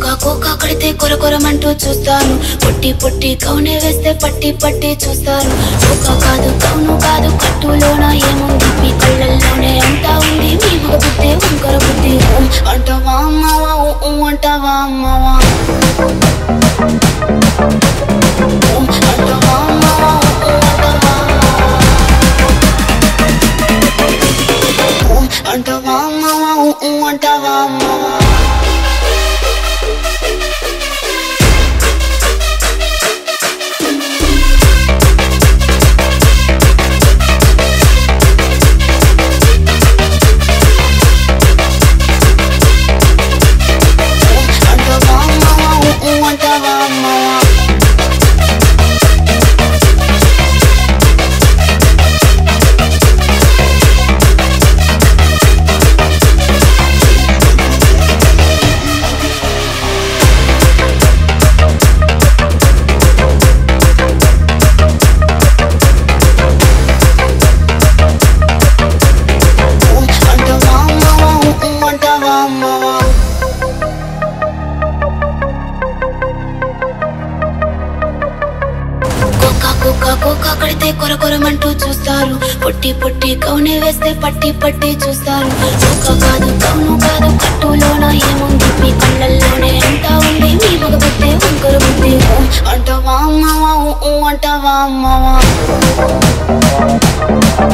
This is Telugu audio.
కోకా కడితే కొరకొరమంటూ చూస్తాను, పొట్టి పొట్టి కౌనే వేస్తే పట్టి పట్టి చూస్తాను. కోకా కాదు కౌను కాదు కట్టులోన ఏముంది, మీ కళ్ళల్లోనే అంతా ఉంది, మీ మగ బుద్ధి వంకర బుద్ధి. అంటావా అమ్మవా అంటావా అమ్మవా, అంటావా అమ్మవా అంటావా అమ్మవా అంటావా అమ్మవా. కోకా కడితే కొరకొరమంటూ చూస్తారు, పొట్టి పొట్టి కౌనే వేస్తే పట్టి పట్టి చూస్తారు. కోకా కాదు కౌను కాదు కట్టులోన ఏముంది, మీ కళ్ళల్లోనే అంతా ఉంది, మీ మగ బుద్ధి వంకర బుద్ధి. అంటావా అమ్మవా అంటావా అమ్మవా.